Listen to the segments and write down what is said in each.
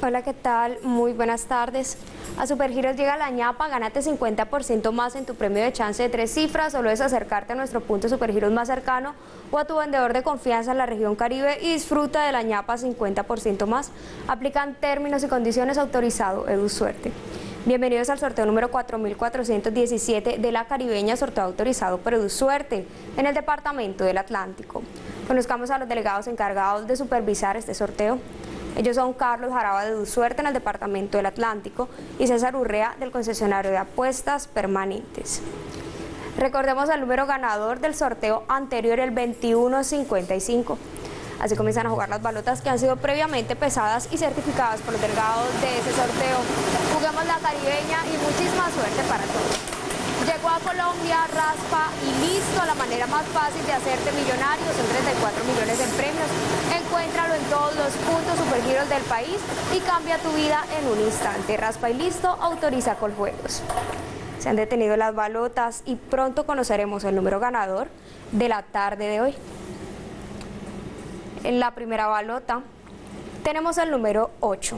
Hola, ¿qué tal? Muy buenas tardes. A Supergiros llega la ñapa, gánate 50% más en tu premio de chance de 3 cifras. Solo es acercarte a nuestro punto Supergiros más cercano o a tu vendedor de confianza en la región Caribe y disfruta de la ñapa 50% más. Aplican términos y condiciones. Autorizado EduSuerte. Bienvenidos al sorteo número 4417 de la Caribeña, sorteo autorizado por EduSuerte en el departamento del Atlántico. Conozcamos a los delegados encargados de supervisar este sorteo. Ellos son Carlos Jaraba de EduSuerte en el departamento del Atlántico y César Urrea del concesionario de apuestas permanentes. Recordemos el número ganador del sorteo anterior, el 2155. Así comienzan a jugar las balotas que han sido previamente pesadas y certificadas por los delegados de ese sorteo. Juguemos la Caribeña y muchísima suerte para todos. Llegó a Colombia, raspa y listo, la manera más fácil de hacerte millonario. Son 34 millones en premios. Encuéntralo en todos los puntos Supergiros del país y cambia tu vida en un instante. Raspa y listo, autoriza Coljuegos. Se han detenido las balotas y pronto conoceremos el número ganador de la tarde de hoy. En la primera balota tenemos el número 8.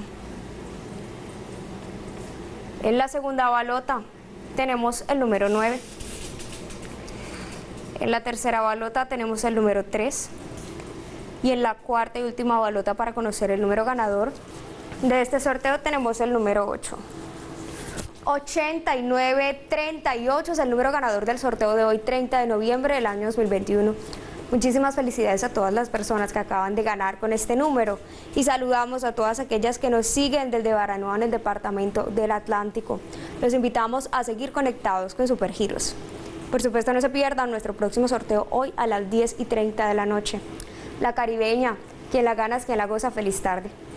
En la segunda balota tenemos el número 9. En la tercera balota tenemos el número 3. Y en la cuarta y última balota para conocer el número ganador de este sorteo tenemos el número 8. 8938 es el número ganador del sorteo de hoy, 30 de noviembre del año 2021. Muchísimas felicidades a todas las personas que acaban de ganar con este número y saludamos a todas aquellas que nos siguen desde Baranoa en el departamento del Atlántico. Los invitamos a seguir conectados con Supergiros. Por supuesto, no se pierdan nuestro próximo sorteo hoy a las 10:30 de la noche. La Caribeña, quien la gana es quien la goza. Feliz tarde.